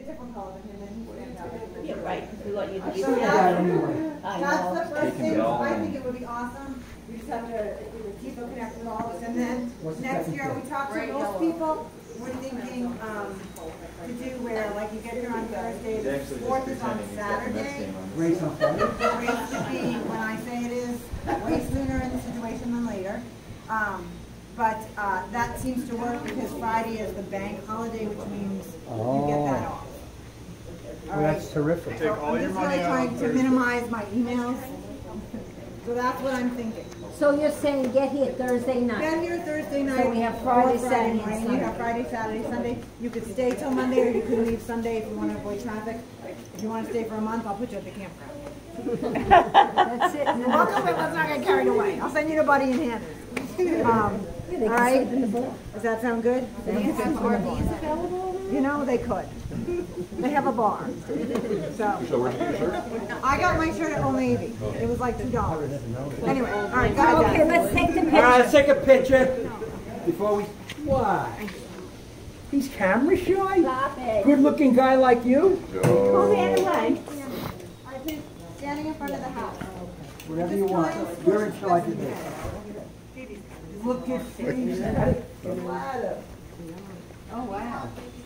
different color than him, and he stands out. Yeah, right. We want you to be So that's the first thing. I think it would be awesome. We just have to keep looking after all of us. And then next year we talked to most people. We're thinking to do where, like, you get here on Thursday, the 4th is on Saturday. Race on Friday? The race should be, when I say it is, way sooner in the situation than later. But that seems to work because Friday is the bank holiday, which means you get that off. Well, that's terrific. So I'm just really trying to minimize my emails. So that's what I'm thinking. So you're saying get here Thursday night? Get here Thursday night. So we have Friday, Saturday, and morning. Sunday. You have Friday, Saturday, Sunday. You could stay till Monday, or you could leave Sunday if you want to avoid traffic. If you want to stay for a month, I'll put you at the campground. That's it. You're welcome, but let's not get carried away. I'll send you to Buddy and Hannah. All right? Does that sound good? RVs available? You know, they could. They have a bar. So where'd you get your shirt? I got my shirt at Old Navy. It was like $2. Anyway, all right, go ahead. Okay, let's take the All right, let's picture. take a picture before we. Why? He's camera shy? Stop it. Good looking guy like you? Pull the other way. I've been standing in front of the house. Whatever you want. You're in charge of this. Look at face. Oh, wow.